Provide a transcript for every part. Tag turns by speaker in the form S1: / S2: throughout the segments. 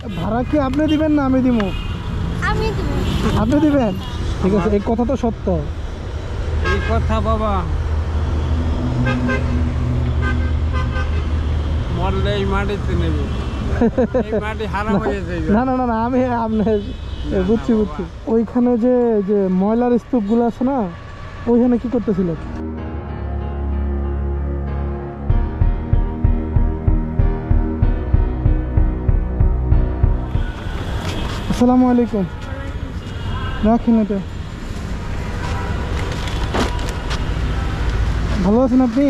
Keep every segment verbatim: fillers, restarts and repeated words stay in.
S1: ভাড়া কি আপনি দিবেন না আমি দিব?
S2: আমি দিব।
S1: আপনি দিবেন? ঠিক আছে, এই কথা তো সত্য।
S3: এই কথা বাবা মরলে এই মাটিতে নেবে, এই মাটি হারাম হয়ে যাবে।
S1: না না না না আমি আপনি বুঝছি বুঝছি। ওইখানে যে যে ময়লার স্তূপগুলো আছে না, ওইখানে কি করতেছিলেন? আসসালামু আলাইকুম। রাখেন এটা। ভালো আছেন আপনি?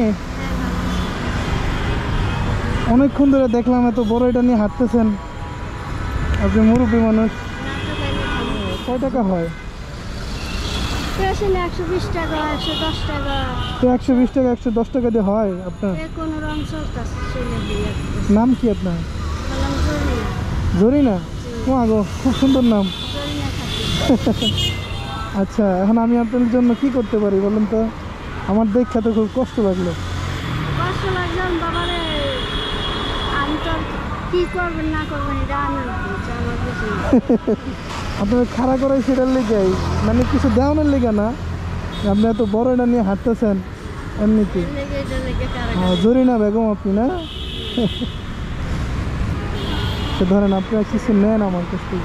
S1: অনেকক্ষণ ধরে দেখলাম এত বড় এটা নিয়ে হাঁটতেছেন, আপনি মুরব্বী মানুষ। কয় টাকা হয়?
S2: একশো বিশ টাকা, একশো দশ টাকা।
S1: তো একশো বিশ টাকা একশো দশ টাকা দিয়ে হয় আপনার?
S2: কোনো রং চলতেছে।
S1: নাম কি আপনার?
S2: জরিনা।
S1: জরিনা? ও আগো, খুব সুন্দর নাম।
S2: জরিনা খাতুন।
S1: আচ্ছা, এখন আমি আপনার জন্য কি করতে পারি বলুন তো? আমার দেখা তো খুব কষ্ট লাগলো।
S2: কষ্ট লাগলাম বাবারে, আমি তো কি করবেন না করবেন এটা আমি বলছি, আমার কিছু
S1: আপনার খাড়া করাই সেটার লেগে, মানে কিছু দেওয়ানোর লেগে না, আপনি এত বড় এটা নিয়ে হাঁটতেছেন এমনিতে।
S2: লেগে এটা লেগে কারা
S1: জরিনা বেগম আপনি না? তো ধরেন আপনারা কিছু নেন আমার কাছ থেকে।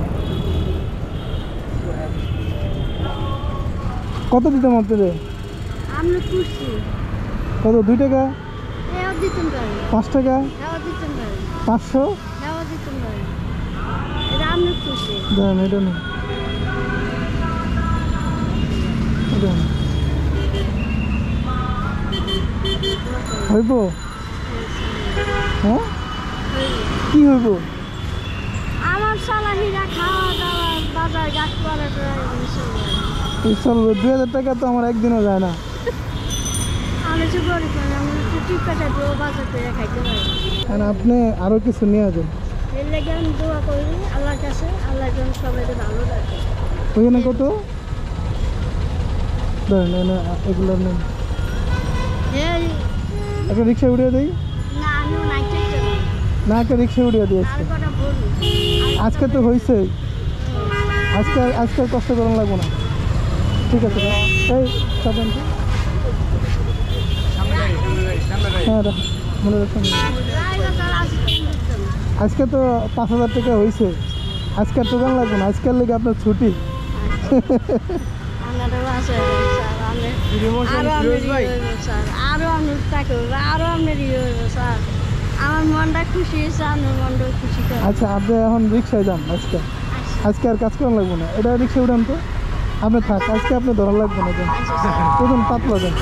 S1: কত দিতাম আপনাদের?
S2: আমি খুশি।
S1: কত? দুই টাকা?
S2: এও দিতেন পারি,
S1: পাঁচ টাকা?
S2: এও দিতেন পারি,
S1: পাঁচশো?
S2: এও দিতেন পারি। এটা আমি খুশি।
S1: ধরেন এটা নেই, এটা নেই। হইব? হ্যাঁ, কি হইব?
S2: আমার সালাহিরা খাওয়া দাওয়া বাজার গাছ করা
S1: এই চলবে। দুই হাজার টাকা তো আমার একদিনও যায় না।
S2: আমি তো গরিব মানুষ, আমি একটু টিপকাটা দিয়ে বাজার করে খাইতে পারি।
S1: আর আপনি আরো কিছু নিয়ে যান।
S2: এর লেগে আমি দোয়া করি আল্লাহর কাছে, আল্লাহ যেন সবাইকে ভালো রাখে।
S1: ওইখানে কত? ধরেন এনে এগুলো নেন।
S2: এই
S1: একটা রিক্সা উঠিয়ে দিই
S2: না, আমিও নাইটেই যাবো।
S1: না, একটা রিক্সা উঠিয়ে দিয়েছি।
S2: আর কটা বলুন।
S1: আজকে তো হয়েছে, আজকে আজকে আর কষ্ট করানো লাগবো না। ঠিক আছে, এই চাপেন তো। হ্যাঁ রাখ, মনে রাখেন। আজকে তো পাঁচ হাজার টাকা হয়েছে, আজকে আর টোকান লাগবে না, আজকের লেগে আপনার ছুটি।
S2: আমার মনটা খুশি হয়েছে, আমার মনটা খুশি করে।
S1: আচ্ছা, আপনি এখন রিক্সায় যান আজকে, আজকে আর কাজ করা লাগবে না। এটা রিক্সা উঠান তো, আপনি থাক, আজকে আপনি ধরা লাগবে না। যান প্রথম পাতলা যান।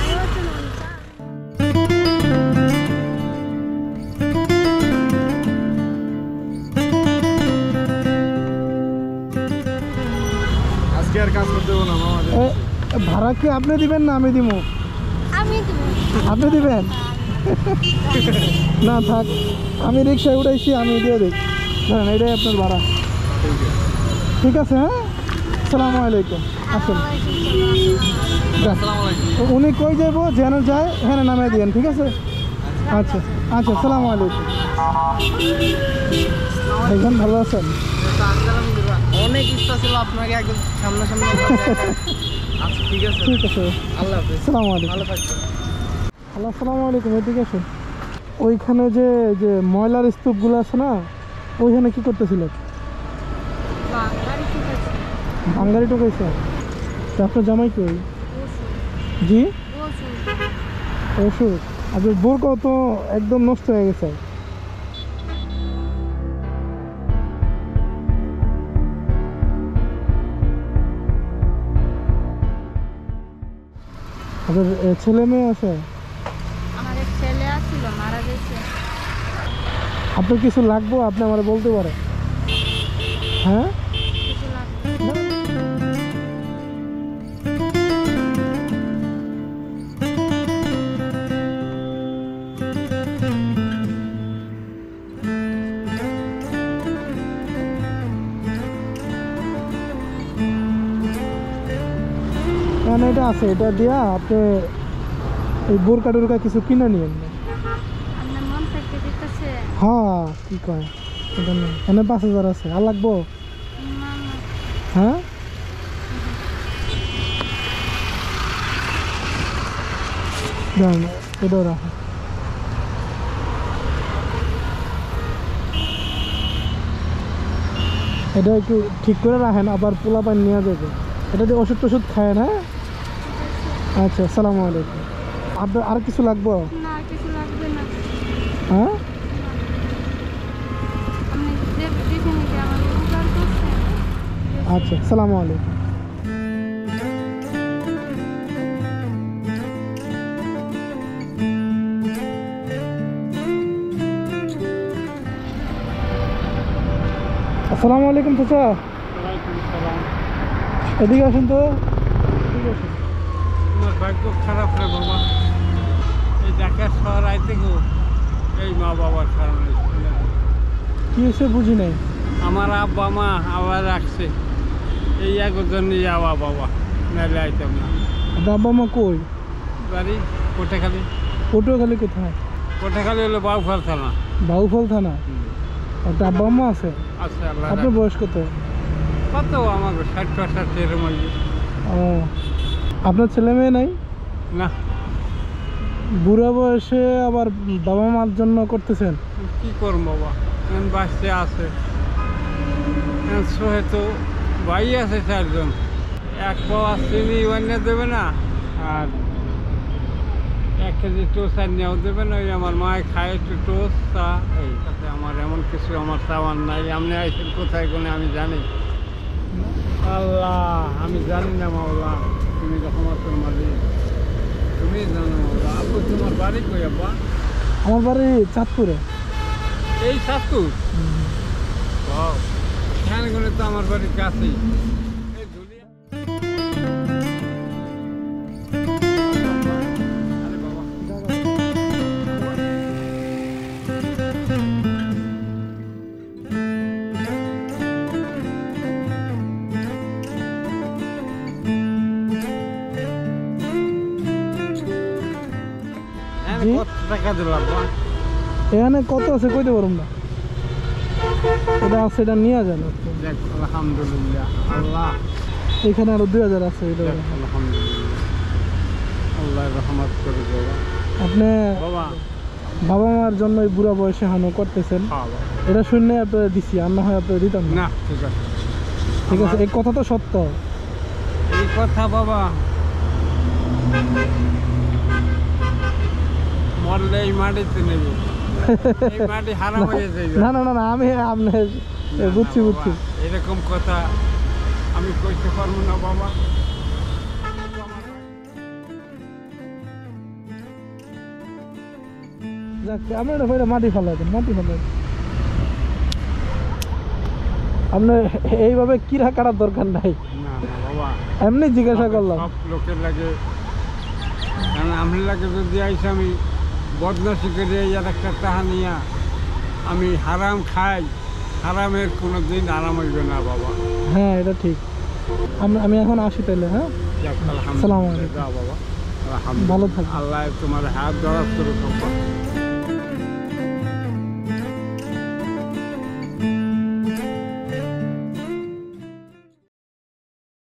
S3: আজকে আর কাজ করতে দেবো না মামা।
S1: এ, ভাড়া কি আপনি দিবেন না আমি দিব?
S2: আমি দেবো।
S1: আপনি দিবেন? না থাক, আমি রিক্সায় উঠাইছি, আমি দিয়ে দিই। ধরেন এটাই আপনার ভাড়া। ঠিক আছে, হ্যাঁ, আসসালামু আলাইকুম। আসুন, যান। তো উনি কই যাবো যেন যায়, এখানে নামিয়ে দিয়েন, ঠিক আছে? আচ্ছা আচ্ছা, আসসালামু আলাইকুম। ভাইজান ভালো আছেন?
S3: অনেক ইচ্ছা ছিল আপনাকে একদম সামনাসামনি। আচ্ছা ঠিক আছে,
S1: ঠিক আছে,
S3: আল্লাহ হাফেজ।
S1: আসসালামু আলাইকুম।
S3: ভালো থাকবেন।
S1: হ্যালো, আসসালামু আলাইকুম। এদিকে আসুন। ওইখানে যে যে ময়লার স্তূপগুলো আছে না, ওইখানে কি করতেছিলেন? বাঙ্গারি ঢুকাইছে? তা আপনার জামাই কই? জি, ওষুধ। আপনার বোরকাও তো একদম নষ্ট হয়ে গেছে। আপনার এ, ছেলে মেয়ে আছে?
S2: আমার এক ছেলে আছিল, মারা গেছে।
S1: আপনার কিছু লাগবো, আপনি আমার বলতে পারেন। হ্যাঁ,
S2: কিছু লাগবে।
S1: মানে এটা আছে, এটা দিয়া আপনি এই বোরকা টোরকা কিছু কিনে নিয়েন।
S2: আপনার মন থাকতে দিতেছে।
S1: হ্যাঁ, কি কয়? এটা নেই। এখানে পাঁচ হাজার আছে, আর লাগবো?
S2: না না
S1: হ্যাঁ, দাঁড়ান, এটাও রাখো। এটা একটু ঠিক করে রাখেন, আবার পোলা পানি নেওয়া যাবে। এটা দিয়ে ওষুধ টষুধ খায় না? আচ্ছা, আসসালামু আলাইকুম। আপনার আর কিছু লাগবো?
S2: না আর কিছু লাগবে না।
S1: হ্যাঁ,
S2: আপনি যে দেখে নিতে আমার উপকার করছেন।
S1: আচ্ছা, আসসালামু আলাইকুম। আসসালামু আলাইকুম চাচা, এদিকে আসুন তো। এদিকে আসুন।
S3: আমার ভাগ্য খারাপ রে বাবা, এই ঢাকা শহর আইতে গো এই মা বাবার কারণে।
S1: কি হয়েছে বুঝি নাই।
S3: আমার আব্বা মা আবার রাখছে, এই একর জন্য যাওয়া বাবা, নাহলে আইতাম না।
S1: আপনার আব্বা মা কই?
S3: বাড়ি কোটেখালি।
S1: পটুয়াখালী কোথায়?
S3: কোটেখালি হলো বাউফল থানা।
S1: বাউফল থানা। আপনার আব্বা মা আছে?
S3: আচ্ছা, আল্লাহ
S1: আপনার
S3: রাখে।
S1: বয়স কত?
S3: কত আমার ষাট পঁয়ষট্টি এরম হইবে।
S1: ও, আপনার ছেলে মেয়ে নাই?
S3: না,
S1: বুড়া বয়সে আবার বাবা মার জন্য করতেছেন?
S3: কি করব বাবা, এখন বাঁচতে আছে। হয়তো ভাই আছে চারজন, এক পাওয়া চিনি অন্য দেবে না, আর এক কেজি টোস্ট আর নেওয়া দেবে না। ওই আমার মায় খায় একটু টোস্ট চা, এই তাতে আমার এমন কিছু আমার চাওয়ার নাই। আপনি আইসেন কোথায় কোনে আমি জানি? আল্লাহ, আমি জানি না মাওলা, তুমি যখন তোর মালিক তুমি জানো মাওলা। আপু তোমার বাড়ি কই আব্বা?
S1: আমার বাড়ি চাঁদপুরে।
S3: এই সাতু এখানে গেলে তো আমার বাড়ির কাছেই। এই ধুলিয়া আরে বাবা, এখানে
S1: জি?
S3: কত টাকা দিল আব্বা?
S1: এখানে কত আছে কইতে পারুম না। এটা আছে, এটা নিয়ে যান আপনি।
S3: দেখ আলহামদুলিল্লাহ, আল্লাহ
S1: এখানে আরো দুই হাজার আছে, এটা
S3: দেখ আলহামদুলিল্লাহ, আল্লাহ রহমত করে বাবা।
S1: আপনি
S3: বাবা
S1: বাবা মার জন্য এই বুড়া বয়সে হানো করতেছেন,
S3: হ্যাঁ বাবা।
S1: এটা শুনে আপনার দিছি, আর না হয় আপনার দিতাম না।
S3: না ঠিক আছে,
S1: ঠিক আছে, এই কথা তো সত্য।
S3: এই কথা বাবা, মরলে এই মাটিতে নেবে, এই মাটি হারাম হয়ে যাবে।
S1: না না না না, আমি আপনি
S3: না,
S1: বুঝছি
S3: না
S1: বুঝছি।
S3: বাবা, এরকম কথা আমি কইতে পারবো না বাবা।
S1: যাক, আপনি এটা কইরা মাটি ফেলাই দেন, মাটি ফেলাই দেন। আপনি এইভাবে কিরা কাটার দরকার নাই,
S3: না না বাবা,
S1: এমনি জিজ্ঞাসা করলাম।
S3: সব লোকের লাগে, কারণ আমি লাগে যদি আইসে আমি বদমাশি করে আর একটা টাহা নিয়া আমি হারাম খাই, হারামের কোনো দিন আরাম হইবে না বাবা।
S1: হ্যাঁ, এটা ঠিক। আমি- আমি এখন আসি তাহলে। হ্যাঁ,
S3: যাক,
S1: আসসালামু
S3: আলহামদুলিল্লাহ,
S1: আলাইকুম।
S3: যাও বাবা, আলহামদুলিল্লাহ।
S1: ভালো থাকবেন।
S3: আল্লাহ তোমার হাত দরাজ করুক বাবা।